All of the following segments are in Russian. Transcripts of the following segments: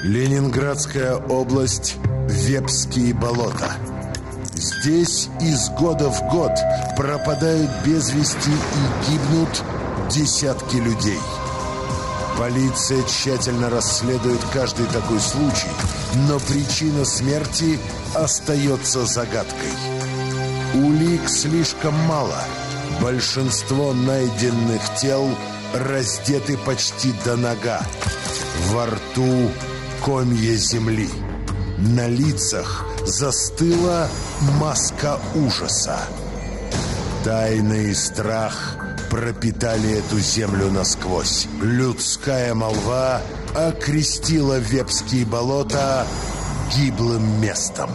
Ленинградская область, Вепские болота. Здесь из года в год пропадают без вести и гибнут десятки людей. Полиция тщательно расследует каждый такой случай, но причина смерти остается загадкой. Улик слишком мало. Большинство найденных тел раздеты почти до нога. Во рту комья земли. На лицах застыла маска ужаса. Тайна и страх пропитали эту землю насквозь. Людская молва окрестила Вепские болота гиблым местом.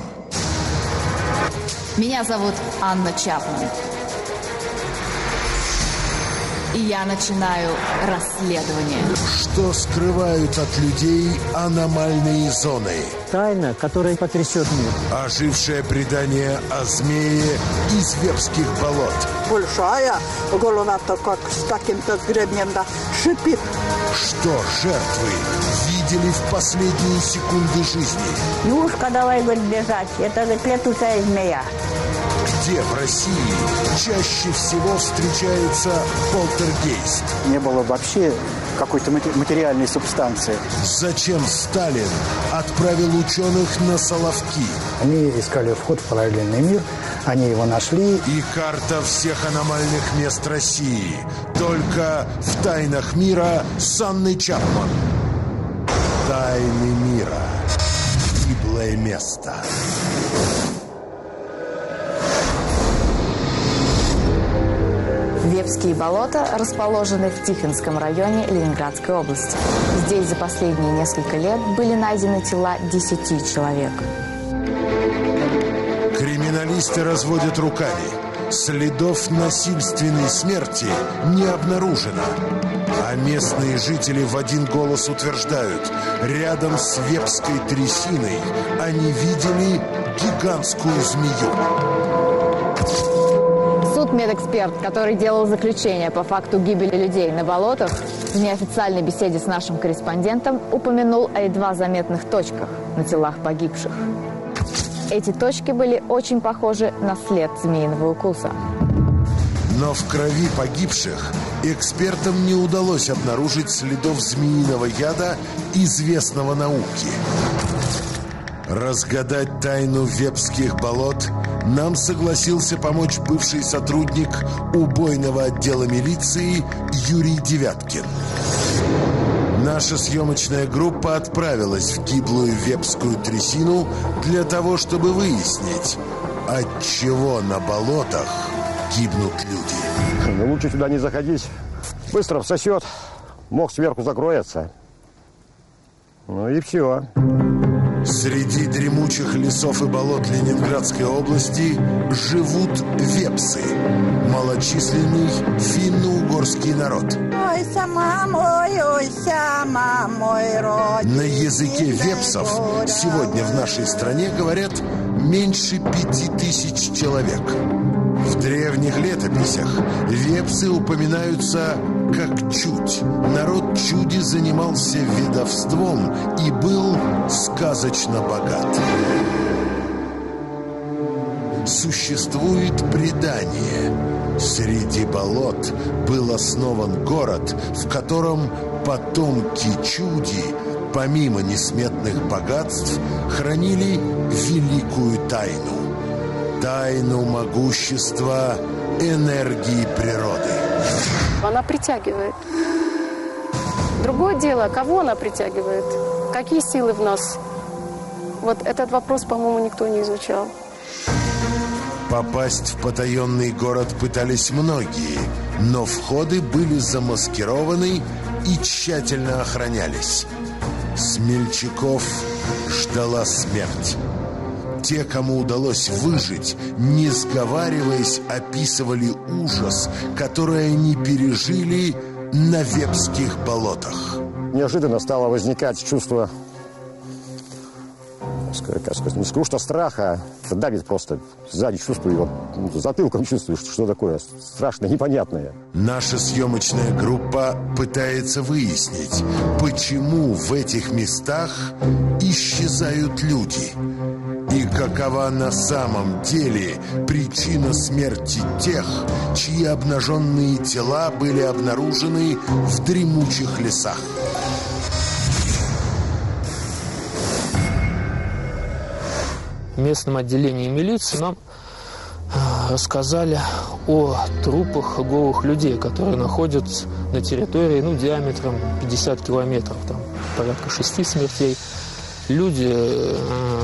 Меня зовут Анна Чапман. И я начинаю расследование. Что скрывают от людей аномальные зоны? Тайна, которая потрясет мир. Ожившее предание о змее из Вепских болот. Большая голова-то как с каким-то гребнем-то шипит. Что жертвы видели в последние секунды жизни? Юшка, давай, говорит, бежать. Это, говорит, летучая змея. Где в России чаще всего встречается полтергейст? Не было вообще какой-то материальной субстанции. Зачем Сталин отправил ученых на Соловки? Они искали вход в параллельный мир, они его нашли. И карта всех аномальных мест России. Только в «Тайнах мира» с Анной Чапман. Тайны мира. Гиблое место. Вепские болота расположены в Тихвинском районе Ленинградской области. Здесь за последние несколько лет были найдены тела 10 человек. Криминалисты разводят руками. Следов насильственной смерти не обнаружено. А местные жители в один голос утверждают, рядом с Вепской трясиной они видели гигантскую змею. Судмедэксперт, который делал заключение по факту гибели людей на болотах, в неофициальной беседе с нашим корреспондентом упомянул о едва заметных точках на телах погибших. Эти точки были очень похожи на след змеиного укуса. Но в крови погибших экспертам не удалось обнаружить следов змеиного яда, известного науке. Разгадать тайну Вепских болот нам согласился помочь бывший сотрудник убойного отдела милиции Юрий Девяткин. Наша съемочная группа отправилась в гиблую Вепскую трясину для того, чтобы выяснить, отчего на болотах гибнут люди. Ну, лучше сюда не заходить. Быстро всосет, мох сверху закроется. Ну и все. Среди дремучих лесов и болот Ленинградской области живут вепсы, малочисленный финно-угорский народ. Ой, сама мой родин. На языке вепсов сегодня в нашей стране говорят меньше 5000 человек. В древних летописях вепсы упоминаются как чудь. Народ чуди занимался ведовством и был сказочно богат. Существует предание. Среди болот был основан город, в котором потомки чуди, помимо несметных богатств, хранили великую тайну. Тайну могущества энергии природы. Она притягивает. Другое дело, кого она притягивает, какие силы в нас. Вот этот вопрос, по-моему, никто не изучал. Попасть в потаенный город пытались многие, но входы были замаскированы и тщательно охранялись. Смельчаков ждала смерть. Те, кому удалось выжить, не сговариваясь, описывали ужас, который они пережили на Вепских болотах. Неожиданно стало возникать чувство не скажу, что страха, давит просто. Сзади чувствую, вот, затылком чувствую, что такое страшное, непонятное. Наша съемочная группа пытается выяснить, почему в этих местах исчезают люди. И какова на самом деле причина смерти тех, чьи обнаженные тела были обнаружены в дремучих лесах. В местном отделении милиции нам рассказали о трупах голых людей, которые находятся на территории, диаметром 50 километров, там порядка 6 смертей. Люди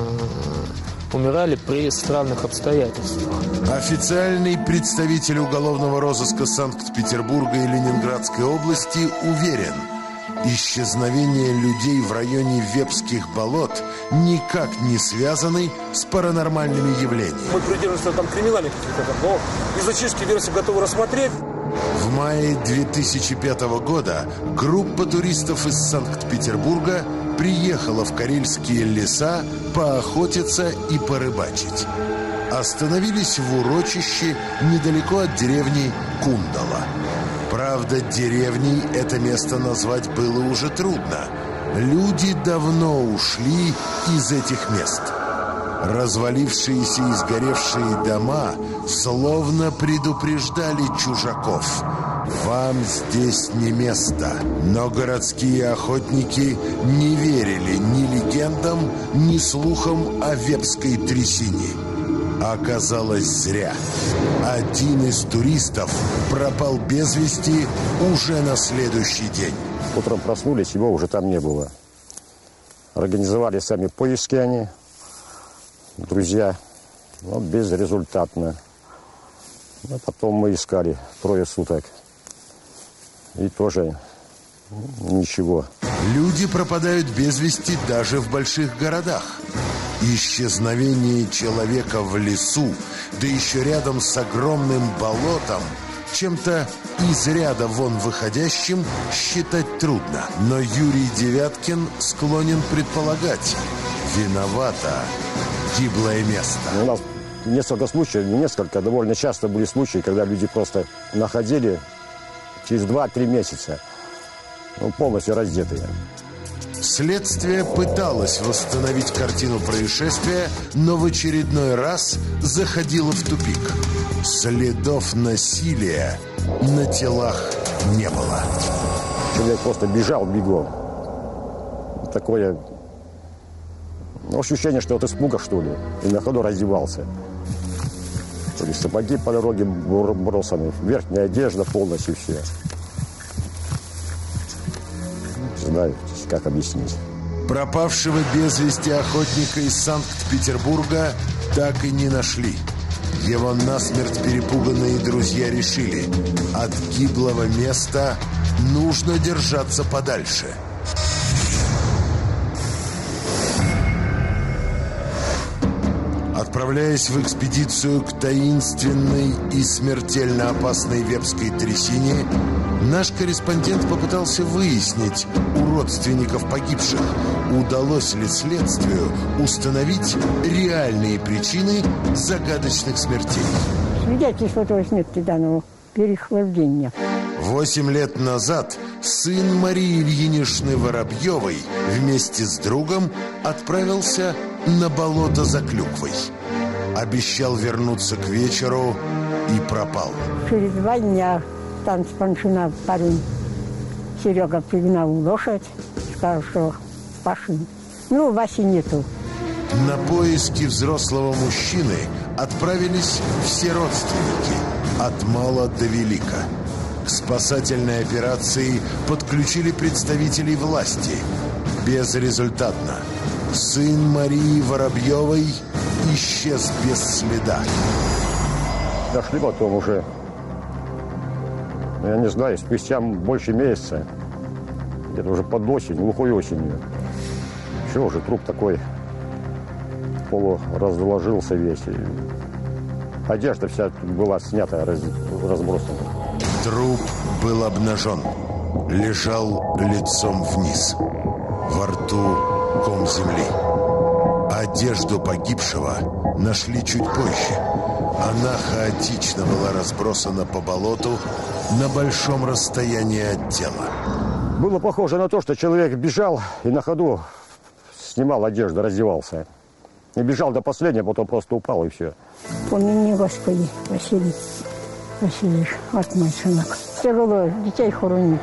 умирали при странных обстоятельствах. Официальный представитель уголовного розыска Санкт-Петербурга и Ленинградской области уверен, исчезновение людей в районе Вепских болот никак не связаны с паранормальными явлениями. Мы придерживаемся там криминальных каких-то, но изучительские версии готовы рассмотреть. В мае 2005 года группа туристов из Санкт-Петербурга приехала в карельские леса поохотиться и порыбачить. Остановились в урочище недалеко от деревни Кундала. Правда, деревней это место назвать было уже трудно. Люди давно ушли из этих мест. Развалившиеся и сгоревшие дома словно предупреждали чужаков. Вам здесь не место. Но городские охотники не верили ни легендам, ни слухам о Вепской трясине. Оказалось зря. Один из туристов пропал без вести уже на следующий день. Утром проснулись, его уже там не было. Организовали сами поиски они, друзья, но безрезультатно. А потом мы искали 3 суток. И тоже ничего. Люди пропадают без вести даже в больших городах. Исчезновение человека в лесу, да еще рядом с огромным болотом, чем-то из ряда вон выходящим считать трудно. Но Юрий Девяткин склонен предполагать, виновато гиблое место. У нас несколько случаев, не несколько, довольно часто были случаи, когда люди просто находили через 2-3 месяца, полностью раздетые. Следствие пыталось восстановить картину происшествия, но в очередной раз заходило в тупик. Следов насилия на телах не было. Человек просто бежал бегом. Такое ощущение, что от испуга, что ли, и на ходу раздевался. То есть сапоги по дороге бросаны, верхняя одежда полностью все. Не знаю, как объяснить. Пропавшего без вести охотника из Санкт-Петербурга так и не нашли. Его насмерть перепуганные друзья решили, от гиблого места нужно держаться подальше. Отправляясь в экспедицию к таинственной и смертельно опасной Вепской трясине, наш корреспондент попытался выяснить у родственников погибших, удалось ли следствию установить реальные причины загадочных смертей. Свидетельство той смерти данного переохлаждения. 8 лет назад сын Марии Ильиничны Воробьевой вместе с другом отправился на болото за клюквой. Обещал вернуться к вечеру и пропал. Через 2 дня там с Паншина парень Серега пригнал лошадь, сказал, что пошли. Васи нету. На поиски взрослого мужчины отправились все родственники, от мала до велика. К спасательной операции подключили представителей власти. Безрезультатно. Сын Марии Воробьевой исчез без следа. Дошли потом уже, я не знаю, спустя больше месяца, где-то уже под осень, глухой осенью. Еще уже труп такой полуразложился весь. Одежда вся была снята, разбросана. Труп был обнажен, лежал лицом вниз. Во рту ком земли. Одежду погибшего нашли чуть позже. Она хаотично была разбросана по болоту на большом расстоянии от тела. Было похоже на то, что человек бежал и на ходу снимал одежду, раздевался. И бежал до последнего, потом просто упал, и все. Помяни, Господи, Василий Васильевич, вот мой сынок. Тяжело детей хоронить.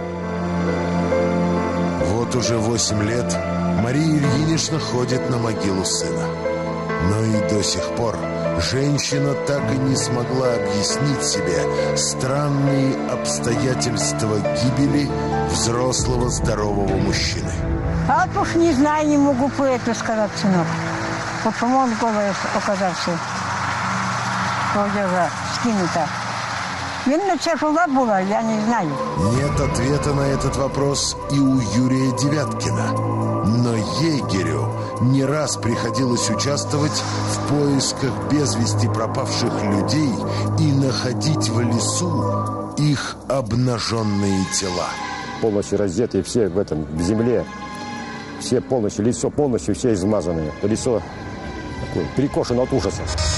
Вот уже 8 лет Мария Ильинична ходит на могилу сына. Но и до сих пор женщина так и не смогла объяснить себе странные обстоятельства гибели взрослого здорового мужчины. А вот уж не знаю, не могу по это сказать, сынок. Почему он голый оказался? Одежда скинута. Видно, тяжела была, я не знаю. Нет ответа на этот вопрос и у Юрия Девяткина. Но егерю не раз приходилось участвовать в поисках без вести пропавших людей и находить в лесу их обнаженные тела. Полностью раздетые, все в этом, в земле. Все полностью, лицо полностью, все измазанные. Лицо такое, перекошено от ужаса.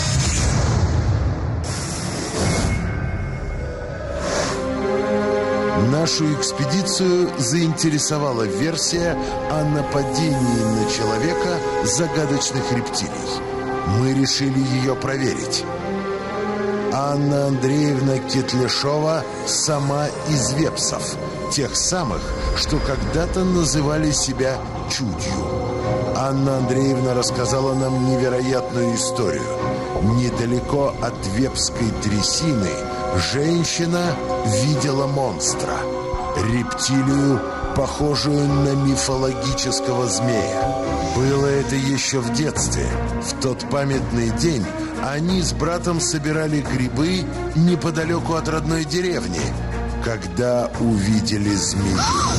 Нашу экспедицию заинтересовала версия о нападении на человека загадочных рептилий. Мы решили ее проверить. Анна Андреевна Кетляшова сама из Вепсов, тех самых, что когда-то называли себя чудью. Анна Андреевна рассказала нам невероятную историю. Недалеко от Вепской трясины женщина видела монстра. Рептилию, похожую на мифологического змея. Было это еще в детстве. В тот памятный день они с братом собирали грибы неподалеку от родной деревни, когда увидели змею.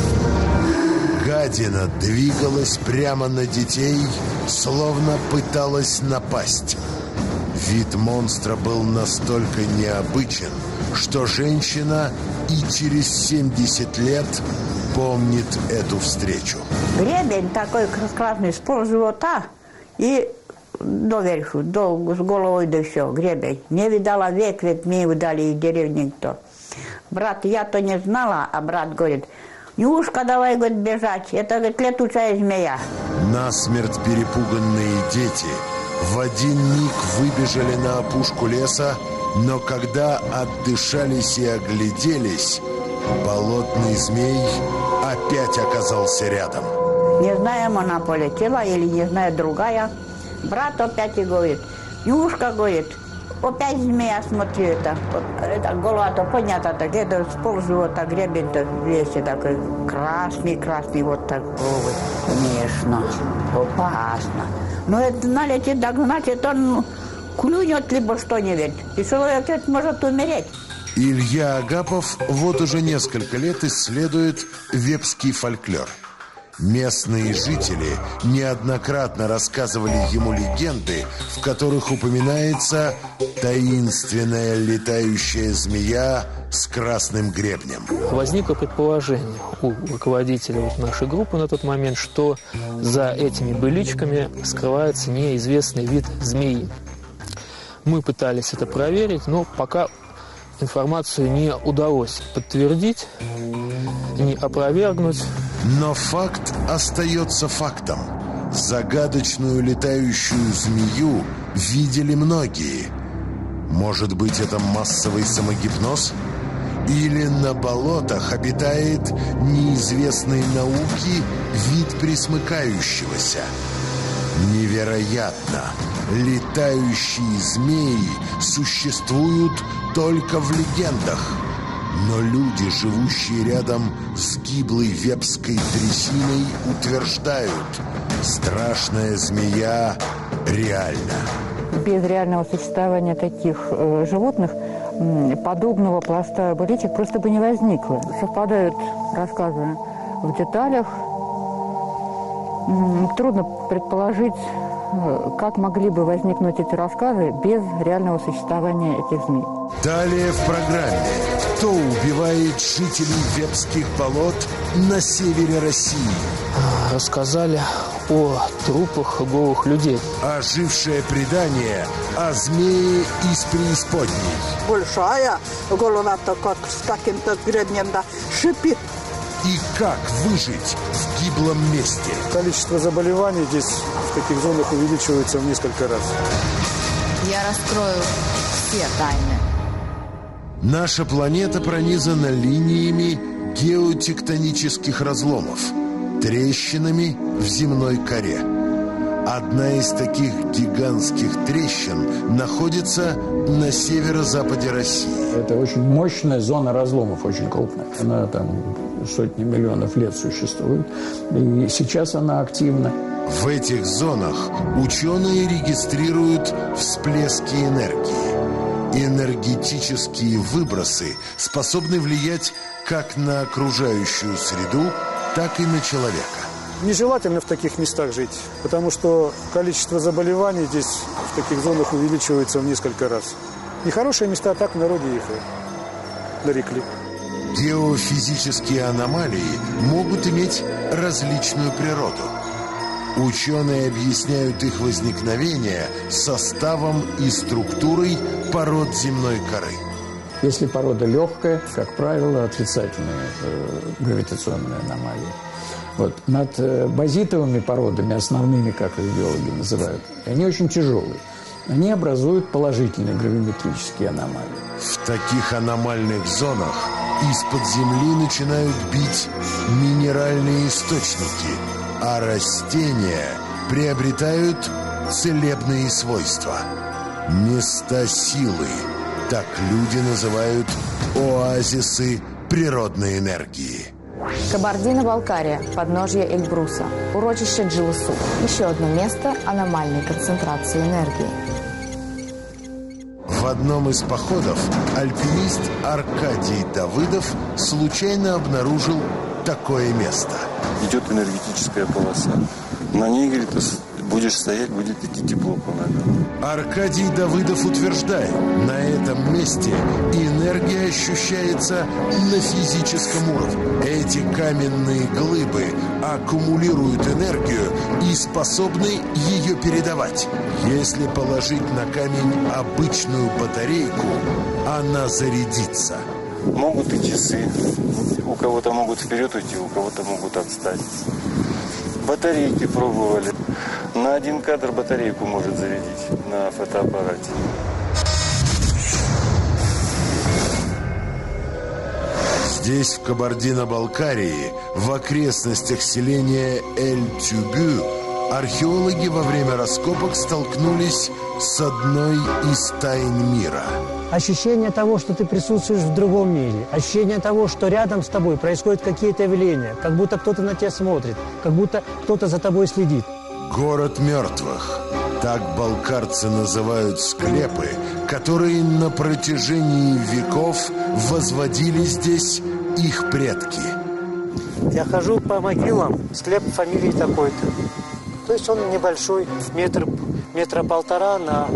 Гадина двигалась прямо на детей, словно пыталась напасть. Вид монстра был настолько необычен, что женщина и через 70 лет помнит эту встречу. Гребень такой красный, с полживота и доверху, с головой до все, гребень. Не видала век, ведь мне выдали из деревни никто. Брат, я-то не знала, а брат говорит, Нюшка, давай, говорит, бежать, это, говорит, летучая змея. Насмерть перепуганные дети в один миг выбежали на опушку леса, но когда отдышались и огляделись, болотный змей опять оказался рядом. Не знаем, она полетела или не знаю, другая. Брат опять и говорит, Нюшка, говорит, опять змея, смотри, это голова-то понятно, так это с полживота гребень-то весь такой красный, вот такой. Конечно, опасно. Но это налетит, так значит, он клюнет либо что-нибудь, и человек может умереть. Илья Агапов вот уже несколько лет исследует вепский фольклор. Местные жители неоднократно рассказывали ему легенды, в которых упоминается таинственная летающая змея с красным гребнем. Возникло предположение у руководителя нашей группы на тот момент, что за этими быличками скрывается неизвестный вид змеи. Мы пытались это проверить, но пока информацию не удалось подтвердить, не опровергнуть. Но факт остается фактом. Загадочную летающую змею видели многие. Может быть, это массовый самогипноз? Или на болотах обитает неизвестный науке вид пресмыкающегося? Невероятно! Летающие змеи существуют только в легендах. Но люди, живущие рядом с гиблой вепской трясиной, утверждают, страшная змея реальна. Без реального существования таких животных подобного пласта быличек просто бы не возникло. Совпадают рассказы в деталях. Трудно предположить, как могли бы возникнуть эти рассказы без реального существования этих змей. Далее в программе Кто убивает жителей Вепских болот на севере России? Рассказали о трупах голых людей. Ожившее предание о змее из преисподней. Большая голова такая с таким-то гребнем, да, шипит. И как выжить в гиблом месте? Количество заболеваний здесь в таких зонах увеличивается в несколько раз. Я раскрою все тайны. Наша планета пронизана линиями геотектонических разломов, трещинами в земной коре. Одна из таких гигантских трещин находится на северо-западе России. Это очень мощная зона разломов, очень крупная. Она там сотни миллионов лет существует, и сейчас она активна. В этих зонах ученые регистрируют всплески энергии. Энергетические выбросы способны влиять как на окружающую среду, так и на человека. Нежелательно в таких местах жить, потому что количество заболеваний здесь в таких зонах увеличивается в несколько раз. Нехорошие места, так в народе их нарекли. Геофизические аномалии могут иметь различную природу. Ученые объясняют их возникновение составом и структурой пород земной коры. Если порода легкая, как правило, отрицательные гравитационные аномалии. Вот. Над базитовыми породами, основными, как их биологи называют, они очень тяжелые. Они образуют положительные гравиметрические аномалии. В таких аномальных зонах из-под земли начинают бить минеральные источники, а растения приобретают целебные свойства. Места силы, так люди называют оазисы природной энергии. Кабардино-Балкария, подножье Эльбруса, урочище Джилысу. Еще одно место аномальной концентрации энергии. В одном из походов альпинист Аркадий Давыдов случайно обнаружил такое место. Идет энергетическая полоса. На ней, говорит, будешь стоять, будет идти тепло по ногам. Аркадий Давыдов утверждает, на этом месте энергия ощущается на физическом уровне. Эти каменные глыбы аккумулируют энергию и способны ее передавать. Если положить на камень обычную батарейку, она зарядится. Могут и часы. У кого-то могут вперед уйти, у кого-то могут отстать. Батарейки пробовали. На один кадр батарейку может зарядить на фотоаппарате. Здесь, в Кабардино-Балкарии, в окрестностях селения Эль-Тюгю, археологи во время раскопок столкнулись с одной из тайн мира. Ощущение того, что ты присутствуешь в другом мире. Ощущение того, что рядом с тобой происходят какие-то явления. Как будто кто-то на тебя смотрит. Как будто кто-то за тобой следит. Город мертвых. Так балкарцы называют склепы, которые на протяжении веков возводили здесь их предки. Я хожу по могилам, склеп фамилии такой-то. То есть он небольшой, метра полтора на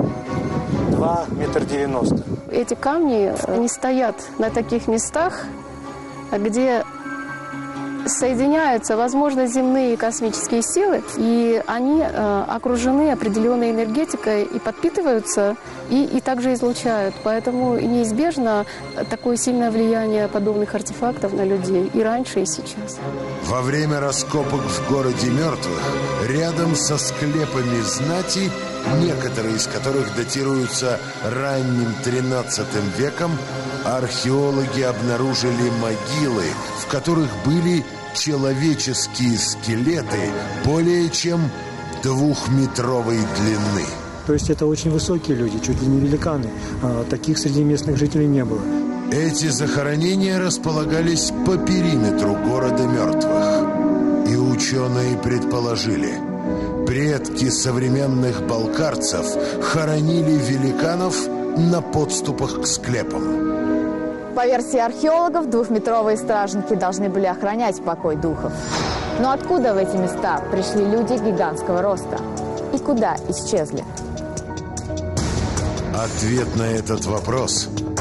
2,90 метра. Эти камни, они стоят на таких местах, где соединяются, возможно, земные и космические силы, и они окружены определенной энергетикой и подпитываются, и также излучают. Поэтому неизбежно такое сильное влияние подобных артефактов на людей и раньше, и сейчас. Во время раскопок в городе мертвых, рядом со склепами знати, некоторые из которых датируются ранним 13 веком, археологи обнаружили могилы, в которых были человеческие скелеты более чем 2-метровой длины. То есть это очень высокие люди, чуть ли не великаны. Таких среди местных жителей не было. Эти захоронения располагались по периметру города мертвых. И ученые предположили, предки современных балкарцев хоронили великанов на подступах к склепам. По версии археологов, 2-метровые стражники должны были охранять покой духов. Но откуда в эти места пришли люди гигантского роста? И куда исчезли? Ответ на этот вопрос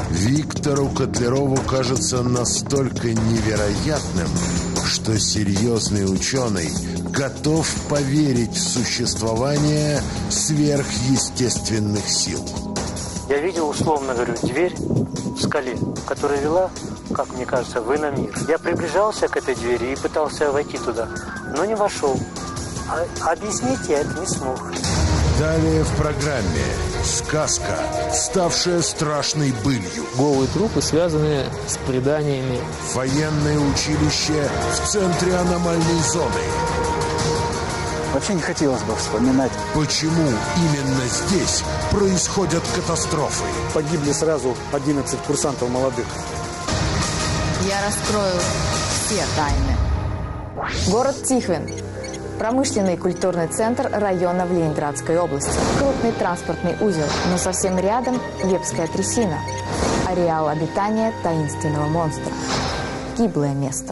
Виктору Котлярову кажется настолько невероятным, что серьезный ученый готов поверить в существование сверхъестественных сил. Я видел, условно говорю, дверь в скале, которая вела, как мне кажется, в иномир. Я приближался к этой двери и пытался войти туда, но не вошел. А объяснить я это не смог. Далее в программе сказка, ставшая страшной былью. Голые трупы, связанные с преданиями. Военное училище в центре аномальной зоны. Вообще не хотелось бы вспоминать. Почему именно здесь происходят катастрофы? Погибли сразу 11 курсантов молодых. Я раскрою все тайны. Город Тихвин. Промышленный и культурный центр района в Ленинградской области. Крупный транспортный узел, но совсем рядом Вепская трясина. Ареал обитания таинственного монстра. Гиблое место.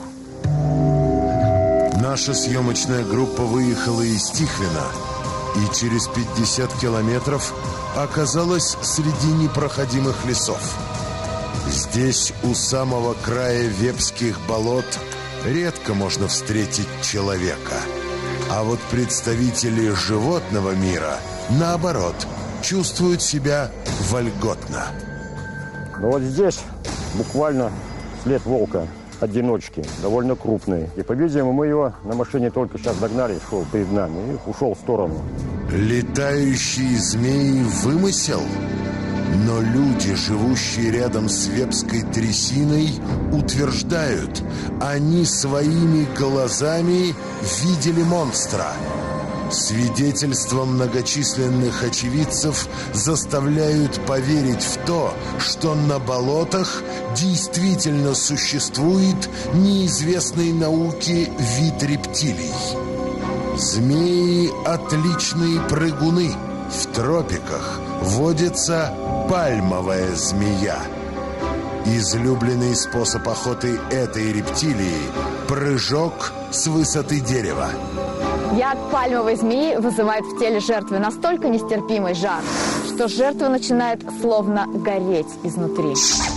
Наша съемочная группа выехала из Тихвина и через 50 километров оказалась среди непроходимых лесов. Здесь, у самого края Вепских болот, редко можно встретить человека. А вот представители животного мира, наоборот, чувствуют себя вольготно. Ну вот здесь буквально след волка. Одиночки, довольно крупные. И, по-видимому, мы его на машине только сейчас догнали, шел перед нами и ушел в сторону. Летающие змеи – вымысел? Но люди, живущие рядом с Вепской трясиной, утверждают, они своими глазами видели монстра. Свидетельства многочисленных очевидцев заставляют поверить в то, что на болотах действительно существует неизвестный науке вид рептилий. Змеи – отличные прыгуны. В тропиках водится пальмовая змея. Излюбленный способ охоты этой рептилии – прыжок с высоты дерева. Яд пальмовой змеи вызывает в теле жертвы настолько нестерпимый жар, что жертва начинает словно гореть изнутри.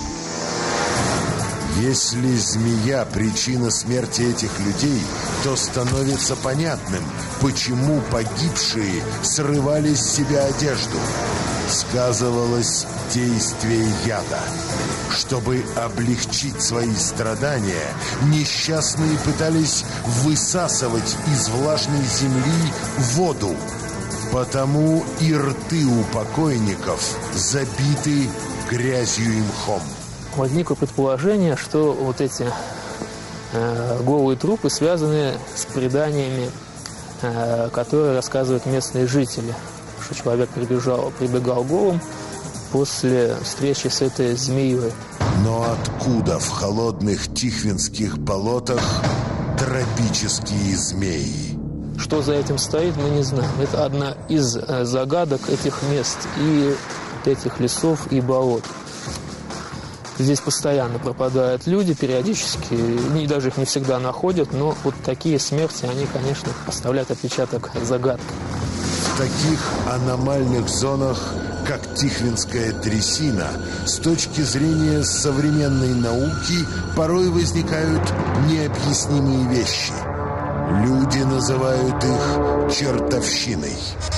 Если змея – причина смерти этих людей, то становится понятным, почему погибшие срывали с себя одежду. Сказывалось действие яда. Чтобы облегчить свои страдания, несчастные пытались высасывать из влажной земли воду. Потому и рты у покойников забиты грязью и мхом. Возникло предположение, что вот эти голые трупы связаны с преданиями, которые рассказывают местные жители, что человек прибегал голым после встречи с этой змеей. Но откуда в холодных тихвинских болотах тропические змеи? Что за этим стоит, мы не знаем. Это одна из загадок этих мест и этих лесов и болот. Здесь постоянно пропадают люди, периодически, даже их не всегда находят, но вот такие смерти, они, конечно, оставляют отпечаток загадки. В таких аномальных зонах, как Тихвинская трясина, с точки зрения современной науки порой возникают необъяснимые вещи. Люди называют их чертовщиной.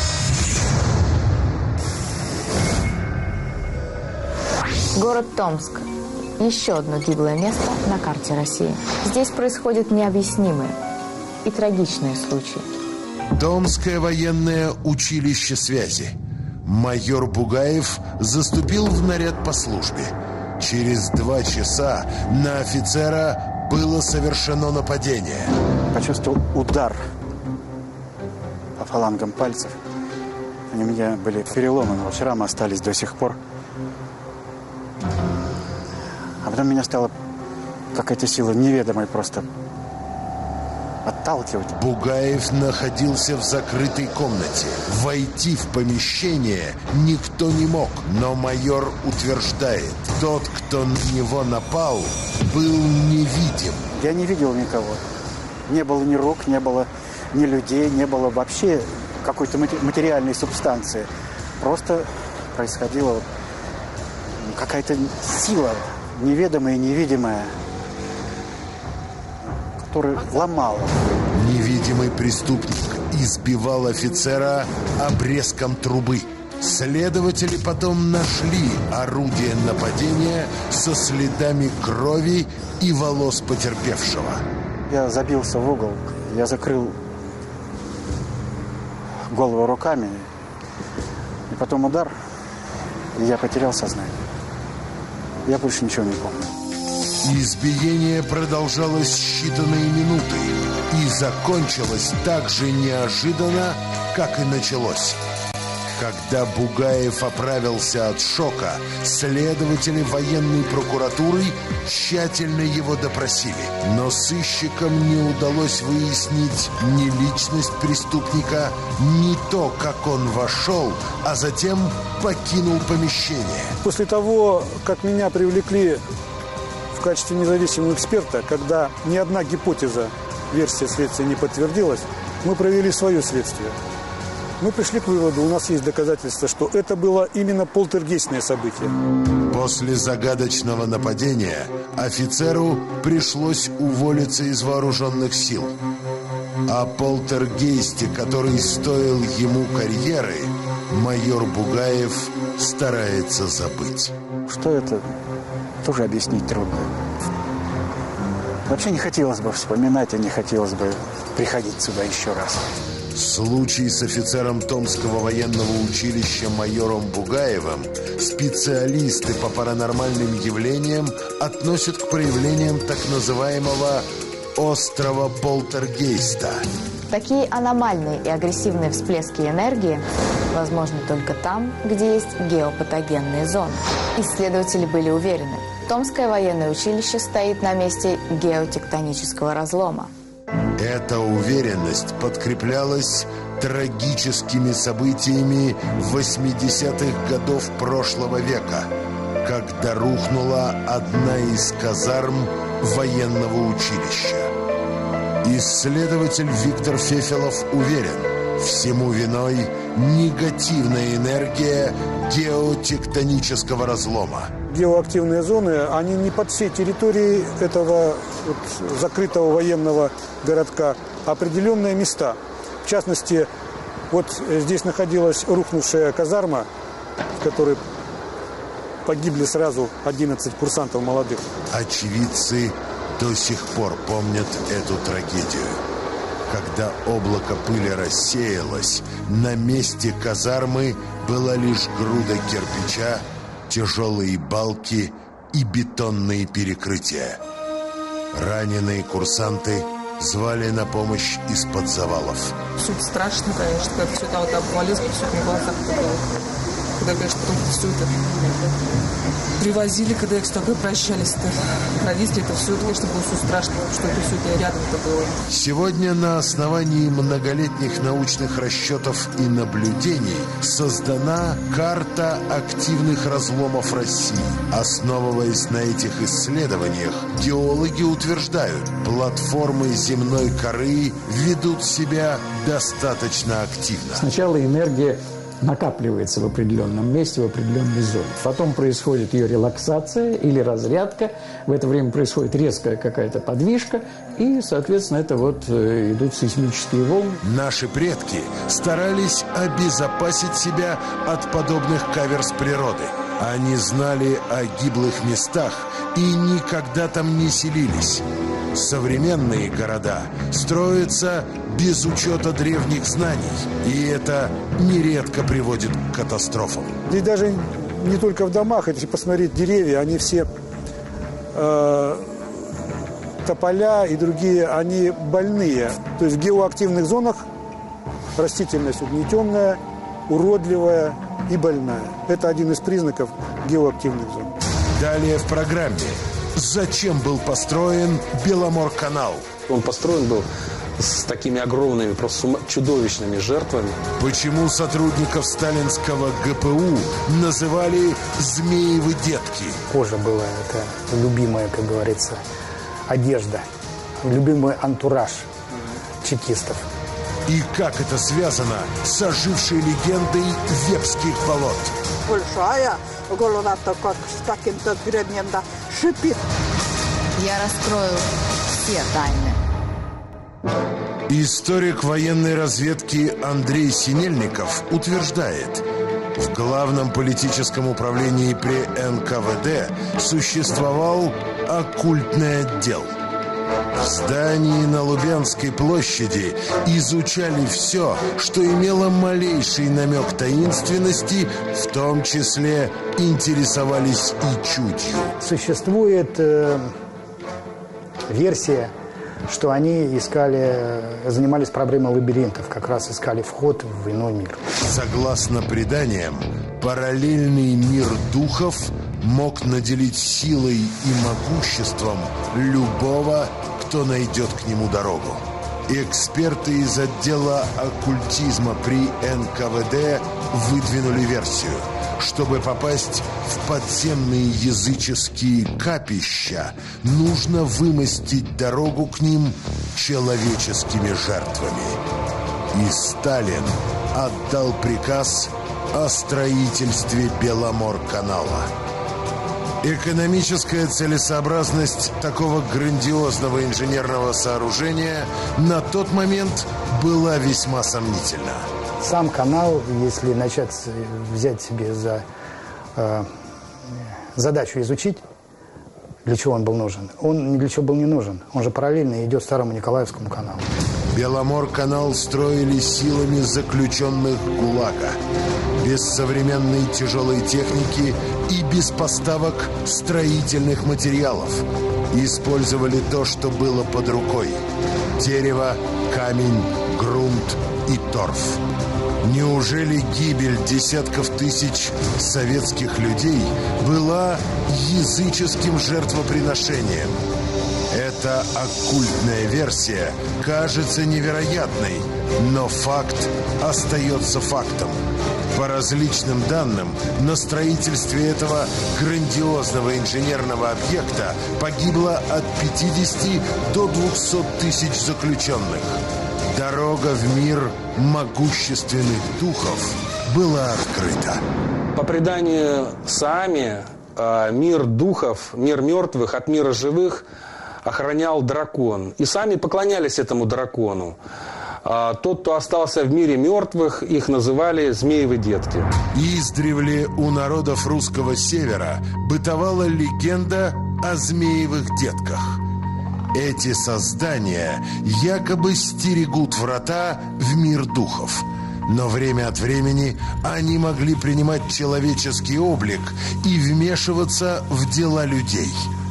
Город Томск. Еще одно гиблое место на карте России. Здесь происходят необъяснимые и трагичные случаи. Томское военное училище связи. Майор Бугаев заступил в наряд по службе. Через 2 часа на офицера было совершено нападение. Почувствовал удар по фалангам пальцев. Они у меня были переломаны, вот шрамы остались до сих пор. А потом меня стала какая-то сила неведомая просто отталкивать. Бугаев находился в закрытой комнате. Войти в помещение никто не мог. Но майор утверждает, тот, кто на него напал, был невидим. Я не видел никого. Не было ни рук, не было ни людей, не было вообще какой-то материальной субстанции. Просто происходило какая-то сила, неведомая и невидимая, которая ломала. Невидимый преступник избивал офицера обрезком трубы. Следователи потом нашли орудие нападения со следами крови и волос потерпевшего. Я забился в угол, я закрыл голову руками, и потом удар, и я потерял сознание. Я больше ничего не помню. Избиение продолжалось считанные минуты и закончилось так же неожиданно, как и началось. Когда Бугаев оправился от шока, следователи военной прокуратуры тщательно его допросили. Но сыщикам не удалось выяснить ни личность преступника, ни то, как он вошел, а затем покинул помещение. После того, как меня привлекли в качестве независимого эксперта, когда ни одна гипотеза, версия следствия не подтвердилась, мы провели свое следствие. Мы пришли к выводу, у нас есть доказательства, что это было именно полтергейстное событие. После загадочного нападения офицеру пришлось уволиться из вооруженных сил. О полтергейсте, который стоил ему карьеры, майор Бугаев старается забыть. Что это, тоже объяснить трудно. Вообще не хотелось бы вспоминать, и не хотелось бы приходить сюда еще раз. Случай с офицером Томского военного училища майором Бугаевым специалисты по паранормальным явлениям относят к проявлениям так называемого острого полтергейста. Такие аномальные и агрессивные всплески энергии возможны только там, где есть геопатогенные зоны. Исследователи были уверены, Томское военное училище стоит на месте геотектонического разлома. Эта уверенность подкреплялась трагическими событиями 80-х годов прошлого века, когда рухнула одна из казарм военного училища. Исследователь Виктор Фефелов уверен, всему виной негативная энергия геотектонического разлома. Геоактивные зоны, они не под всей территорией этого закрытого военного городка, а определенные места. В частности, вот здесь находилась рухнувшая казарма, в которой погибли сразу 11 курсантов молодых. Очевидцы до сих пор помнят эту трагедию. Когда облако пыли рассеялось, на месте казармы была лишь груда кирпича, тяжелые балки и бетонные перекрытия. Раненые курсанты звали на помощь из-под завалов. Все это страшно, конечно, когда все это вот обвалилось, все это на глазах было. Когда, конечно, потом все это привозили, когда их с тобой прощались, родители, это все, конечно, было все страшно, что это все это рядом-то было. Сегодня на основании многолетних научных расчетов и наблюдений создана карта активных разломов России. Основываясь на этих исследованиях, геологи утверждают, платформы земной коры ведут себя достаточно активно. Сначала энергия накапливается в определенном месте, в определенной зоне. Потом происходит ее релаксация или разрядка. В это время происходит резкая какая-то подвижка. И, соответственно, это вот идут сейсмические волны. Наши предки старались обезопасить себя от подобных каверз природы. Они знали о гиблых местах и никогда там не селились. Современные города строятся без учета древних знаний, и это нередко приводит к катастрофам. И даже не только в домах, если посмотреть деревья, они все, тополя и другие, они больные. То есть в геоактивных зонах растительность угнетенная, уродливая и больная. Это один из признаков геоактивных зон. Далее в программе. Зачем был построен Беломорканал? Он построен был с такими огромными, просто чудовищными жертвами. Почему сотрудников сталинского ГПУ называли «Змеевы детки»? Кожа была, это любимая, как говорится, одежда, любимый антураж чекистов. И как это связано с ожившей легендой Вепских болот? большая, голова-то как с каким-то гребнем-то шипит. Я раскрою все тайны. Историк военной разведки Андрей Синельников утверждает, в главном политическом управлении при НКВД существовал оккультный отдел. В здании на Лубянской площади изучали все, что имело малейший намек таинственности, в том числе интересовались и чутью. Существует версия, что они занимались проблемой лабиринтов, как раз искали вход в иной мир. Согласно преданиям, параллельный мир духов мог наделить силой и могуществом любого, кто найдет к нему дорогу. Эксперты из отдела оккультизма при НКВД выдвинули версию. Чтобы попасть в подземные языческие капища, нужно вымостить дорогу к ним человеческими жертвами. И Сталин отдал приказ о строительстве Беломорканала. Экономическая целесообразность такого грандиозного инженерного сооружения на тот момент была весьма сомнительна. Сам канал, если взять себе за задачу изучить, для чего он был нужен, он ни для чего был не нужен. Он же параллельно идет старому Николаевскому каналу. Беломорканал строили силами заключенных ГУЛАГа, без современной тяжелой техники и без поставок строительных материалов. Использовали то, что было под рукой: дерево, камень, грунт и торф. Неужели гибель десятков тысяч советских людей была языческим жертвоприношением? Эта оккультная версия кажется невероятной, но факт остается фактом. По различным данным, на строительстве этого грандиозного инженерного объекта погибло от 50 до 200 тысяч заключенных. Дорога в мир могущественных духов была открыта. По преданию Саами, мир духов, мир мертвых от мира живых охранял дракон. И сами поклонялись этому дракону. Тот, кто остался в мире мертвых, их называли змеевы детки. Издревле у народов русского севера бытовала легенда о змеевых детках. Эти создания якобы стерегут врата в мир духов. Но время от времени они могли принимать человеческий облик и вмешиваться в дела людей.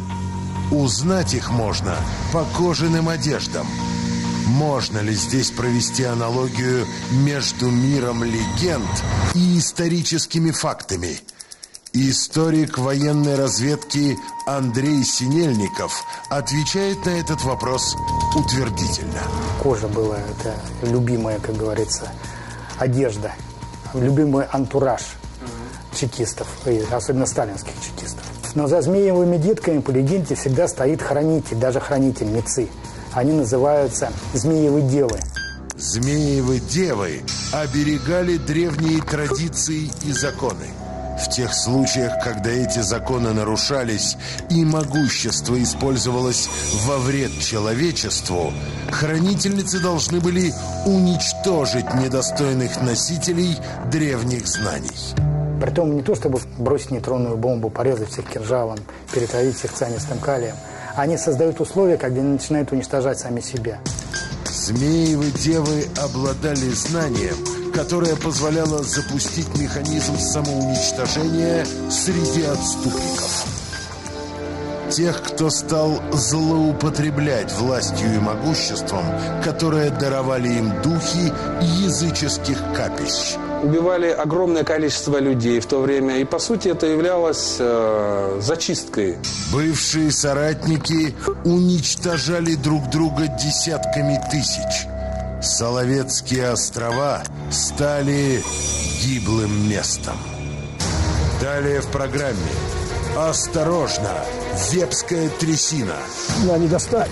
Узнать их можно по кожаным одеждам. Можно ли здесь провести аналогию между миром легенд и историческими фактами? Историк военной разведки Андрей Синельников отвечает на этот вопрос утвердительно. Кожа была это любимая, как говорится, одежда, любимый антураж чекистов, особенно сталинских чекистов. Но за змеевыми детками по легенде всегда стоит хранитель, даже хранительницы. Они называются змеевы девы. Змеевы девы оберегали древние традиции и законы. В тех случаях, когда эти законы нарушались и могущество использовалось во вред человечеству, хранительницы должны были уничтожить недостойных носителей древних знаний. Притом не то, чтобы бросить нейтронную бомбу, порезать всех кинжалом, перетравить всех цианистым калием. Они создают условия, когда они начинают уничтожать сами себя. Змеевы девы обладали знанием, которое позволяло запустить механизм самоуничтожения среди отступников. Тех, кто стал злоупотреблять властью и могуществом, которое даровали им духи языческих капищ. Убивали огромное количество людей в то время, и по сути это являлось зачисткой. Бывшие соратники уничтожали друг друга десятками тысяч. Соловецкие острова стали гиблым местом. Далее в программе. Осторожно! Вепская трясина. Я не достать.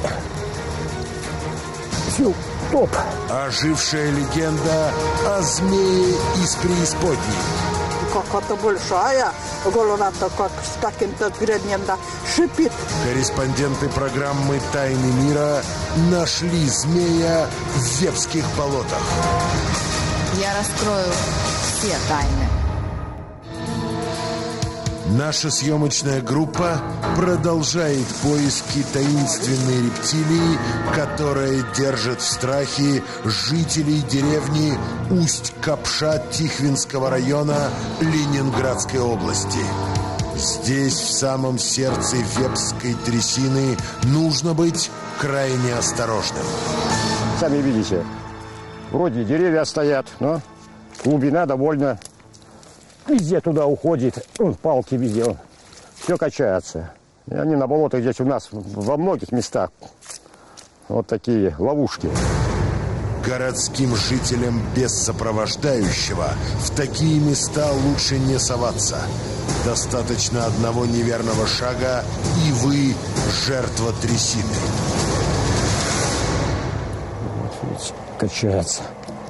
Фил, топ. Ожившая легенда о змее из преисподней. какая-то большая, голова-то как с таким-то гребнем-то шипит. Корреспонденты программы «Тайны мира» нашли змея в Вепских болотах. Я раскрою все тайны. Наша съемочная группа продолжает поиски таинственной рептилии, которая держит в страхе жителей деревни Усть-Капша Тихвинского района Ленинградской области. Здесь, в самом сердце Вепской трясины, нужно быть крайне осторожным. Сами видите, вроде деревья стоят, но глубина довольно... Везде туда уходит, палки везде, все качается. И они на болотах здесь у нас во многих местах вот такие ловушки. Городским жителям без сопровождающего в такие места лучше не соваться. Достаточно одного неверного шага, и вы жертва трясины. Вот видите, качается.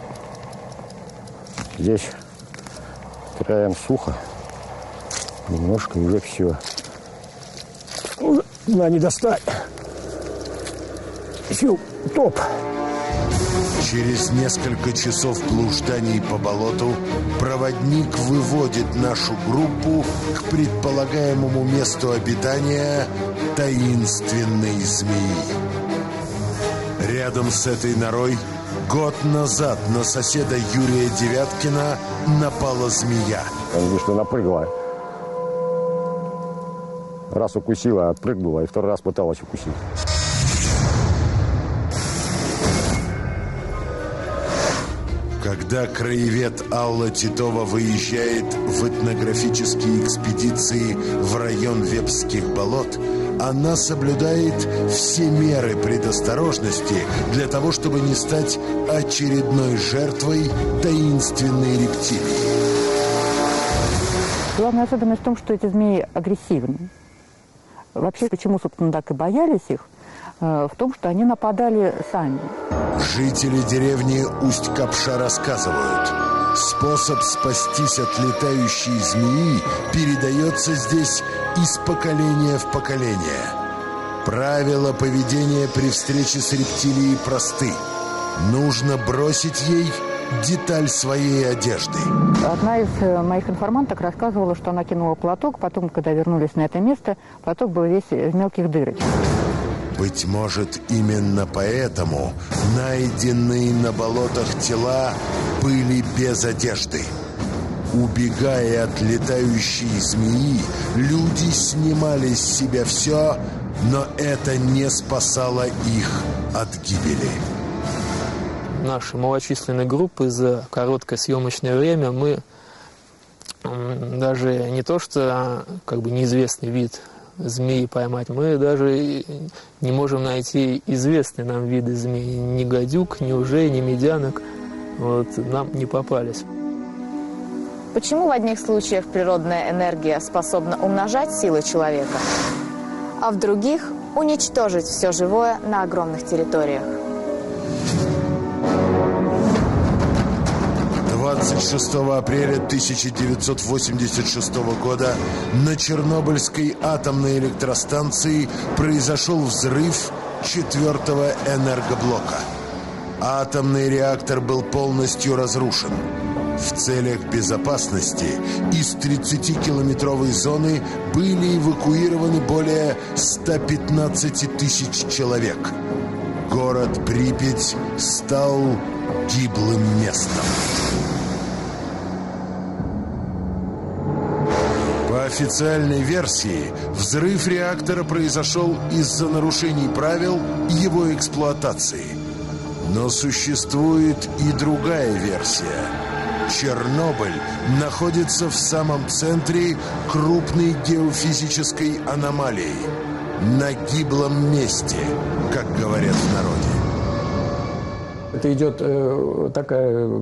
Здесь краем сухо, немножко уже все. Надо не достать. Все, топ. Через несколько часов блужданий по болоту проводник выводит нашу группу к предполагаемому месту обитания таинственной змеи. Рядом с этой норой год назад на соседа Юрия Девяткина напала змея. Он видит, что напрыгала. Раз укусила, отпрыгнула, и второй раз пыталась укусить. Когда краевед Алла Титова выезжает в этнографические экспедиции в район Вепских болот, она соблюдает все меры предосторожности для того, чтобы не стать очередной жертвой таинственной рептилии. Главная особенность в том, что эти змеи агрессивны. Вообще, почему, собственно, так и боялись их, в том, что они нападали сами. Жители деревни Усть-Капша рассказывают, способ спастись от летающей змеи передается здесь из поколения в поколение. Правила поведения при встрече с рептилией просты. Нужно бросить ей деталь своей одежды. Одна из моих информанток рассказывала, что она кинула платок, потом, когда вернулись на это место, платок был весь в мелких дырочках. Быть может, именно поэтому найденные на болотах тела были без одежды. Убегая от летающей змеи, люди снимали с себя все, но это не спасало их от гибели. Нашей малочисленной группы за короткое съемочное время мы даже не то что неизвестный вид змеи поймать, мы даже не можем найти известные нам виды змей. Ни гадюк, ни ужей, ни медянок нам не попались. Почему в одних случаях природная энергия способна умножать силы человека, а в других уничтожить все живое на огромных территориях? 26 апреля 1986 года на Чернобыльской атомной электростанции произошел взрыв 4-го энергоблока. Атомный реактор был полностью разрушен. В целях безопасности из 30-километровой зоны были эвакуированы более 115 тысяч человек. Город Припять стал гиблым местом. По официальной версии, взрыв реактора произошел из-за нарушений правил его эксплуатации. Но существует и другая версия. Чернобыль находится в самом центре крупной геофизической аномалии. На гиблом месте, как говорят в народе. Это идет такая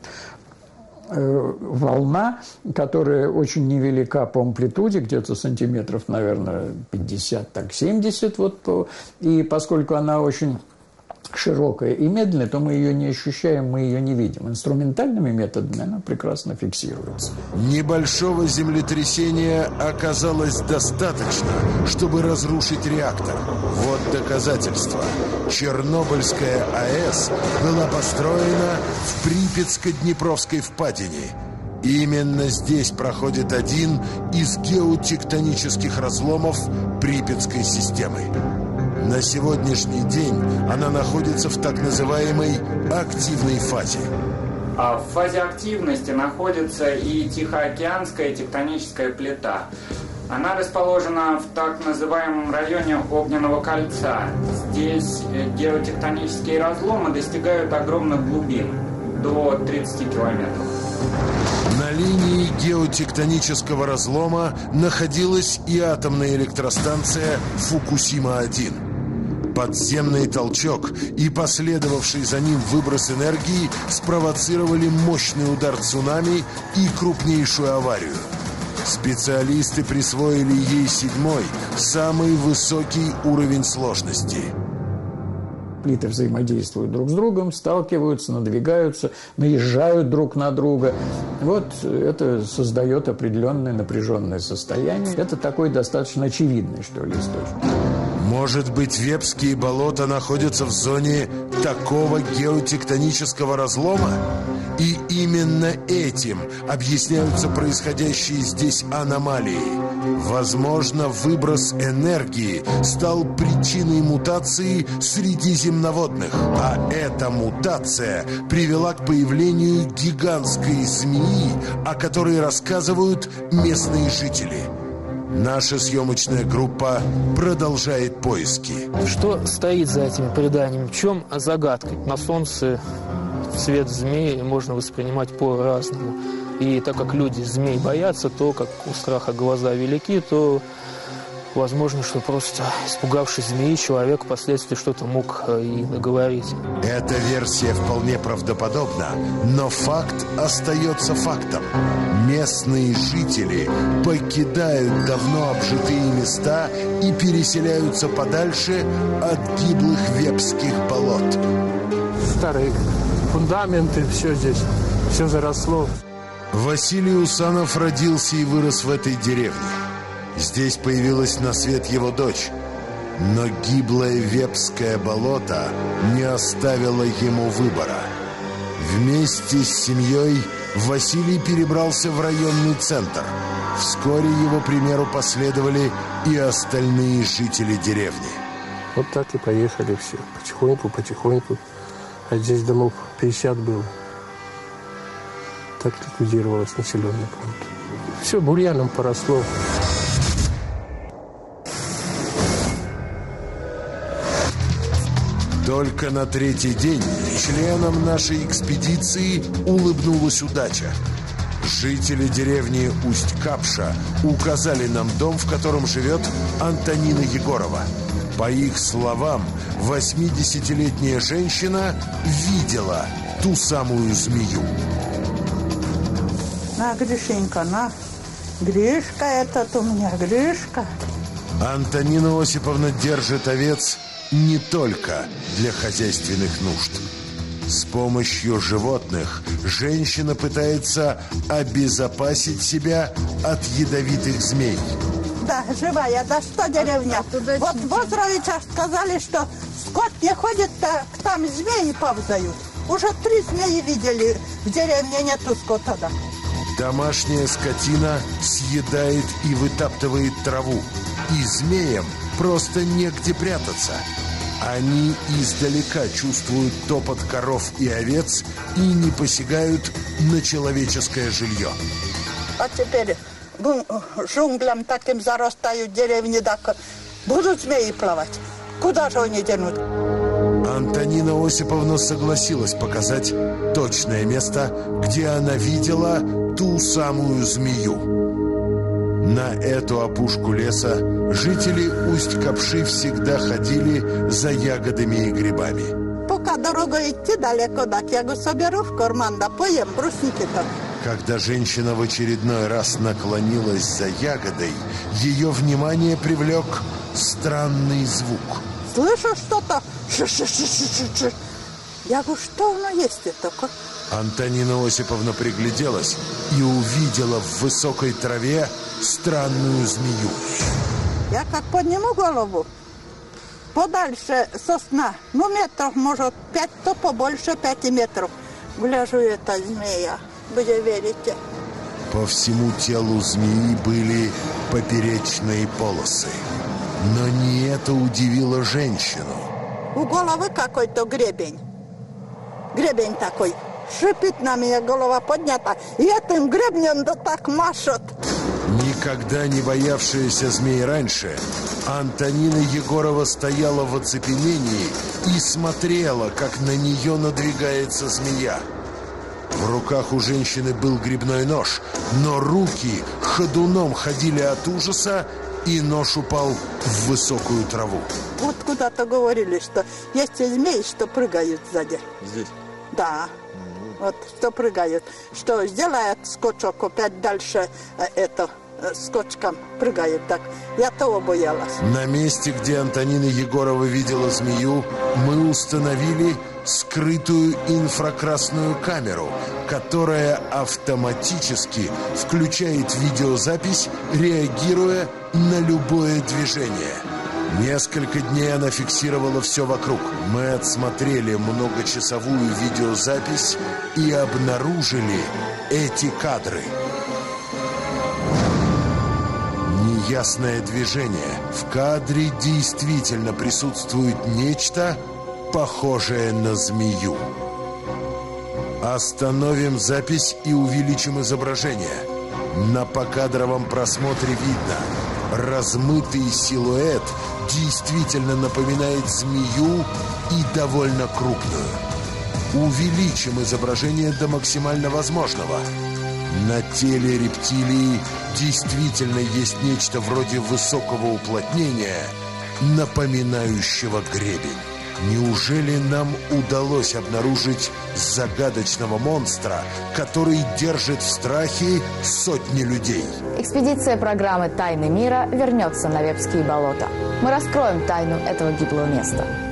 волна, которая очень невелика по амплитуде, где-то сантиметров, наверное, 50, так 70. И поскольку она очень широкая и медленная, то мы ее не ощущаем, мы ее не видим. Инструментальными методами она прекрасно фиксируется. Небольшого землетрясения оказалось достаточно, чтобы разрушить реактор. Вот доказательство. Чернобыльская АЭС была построена в Припятско-Днепровской впадине. Именно здесь проходит один из геотектонических разломов Припятской системы. На сегодняшний день она находится в так называемой активной фазе. А в фазе активности находится и Тихоокеанская тектоническая плита. Она расположена в так называемом районе Огненного кольца. Здесь геотектонические разломы достигают огромных глубин, до 30 километров. На линии геотектонического разлома находилась и атомная электростанция Фукусима-1. Подземный толчок и последовавший за ним выброс энергии спровоцировали мощный удар цунами и крупнейшую аварию. Специалисты присвоили ей 7-й, самый высокий уровень сложности. Плиты взаимодействуют друг с другом, сталкиваются, надвигаются, наезжают друг на друга. Вот это создает определенное напряженное состояние. Это такой достаточно очевидный, что ли, источник. Может быть, Вепские болота находятся в зоне такого геотектонического разлома? И именно этим объясняются происходящие здесь аномалии. Возможно, выброс энергии стал причиной мутации среди земноводных, а эта мутация привела к появлению гигантской змеи, о которой рассказывают местные жители. Наша съемочная группа продолжает поиски. Что стоит за этими преданиями? В чем загадка? На солнце цвет змеи можно воспринимать по-разному. И так как люди змей боятся, то как у страха глаза велики, то возможно, что просто испугавшись змеи, человек впоследствии что-то мог и наговорить. Эта версия вполне правдоподобна, но факт остается фактом. Местные жители покидают давно обжитые места и переселяются подальше от гиблых Вепских болот. Старые фундаменты, все здесь, все заросло. Василий Усанов родился и вырос в этой деревне. Здесь появилась на свет его дочь. Но гиблое Вепское болото не оставило ему выбора. Вместе с семьей Василий перебрался в районный центр. Вскоре его примеру последовали и остальные жители деревни. Вот так и поехали все. Потихоньку. А здесь домов 50 было. Так ликвидировалось населенный пункт. Все бурьяном поросло. Только на третий день членам нашей экспедиции улыбнулась удача. Жители деревни Усть-Капша указали нам дом, в котором живет Антонина Егорова. По их словам, 80-летняя женщина видела ту самую змею. На, Гришенька, на. Гришка этот у меня, Гришка. Антонина Осиповна держит овец не только для хозяйственных нужд. С помощью животных женщина пытается обезопасить себя от ядовитых змей. Да, живая, да что деревня. Вот в Озровичах сказали, что скот не ходит, так там змеи ползают. Уже 3 змеи видели, в деревне нету скота, да. Домашняя скотина съедает и вытаптывает траву. И змеям просто негде прятаться. Они издалека чувствуют топот коров и овец и не посягают на человеческое жилье. А теперь джунглям таким зарастают деревни, так будут змеи плавать. Куда же они денут? Антонина Осиповна согласилась показать точное место, где она видела ту самую змею. На эту опушку леса жители Усть-Капши всегда ходили за ягодами и грибами. Пока дорогой идти далеко, так я его соберу в карман, да поем брусники-то. Когда женщина в очередной раз наклонилась за ягодой, ее внимание привлек странный звук. слышу что-то. Я говорю, что оно есть это? Антонина Осиповна пригляделась и увидела в высокой траве странную змею. Я как подниму голову, подальше сосна, метров, может, 5, то побольше 5 метров. Гляжу, это змея, вы не верите. По всему телу змеи были поперечные полосы. Но не это удивило женщину. У головы какой-то гребень. Гребень такой. Шипит на меня, голова поднята. И этим гребнем да так машет. Никогда не боявшаяся змей раньше, Антонина Егорова стояла в оцепенении и смотрела, как на нее надвигается змея. В руках у женщины был грибной нож, но руки ходуном ходили от ужаса, и нож упал в высокую траву. Вот куда-то говорили, что есть змеи, что прыгают сзади. Здесь? Да. Вот что прыгают. Что сделает скачок, опять дальше скачком прыгают. Так. Я того боялась. На месте, где Антонина Егорова видела змею, мы установили скрытую инфракрасную камеру, которая автоматически включает видеозапись, реагируя на любое движение. Несколько дней она фиксировала все вокруг. Мы отсмотрели многочасовую видеозапись и обнаружили эти кадры. Неясное движение. В кадре действительно присутствует нечто, похожее на змею. Остановим запись и увеличим изображение. На покадровом просмотре видно, размытый силуэт действительно напоминает змею и довольно крупную. Увеличим изображение до максимально возможного. На теле рептилии действительно есть нечто вроде высокого уплотнения, напоминающего гребень. Неужели нам удалось обнаружить загадочного монстра, который держит в страхе сотни людей? Экспедиция программы «Тайны мира» вернется на Вепские болота. Мы раскроем тайну этого гиблого места.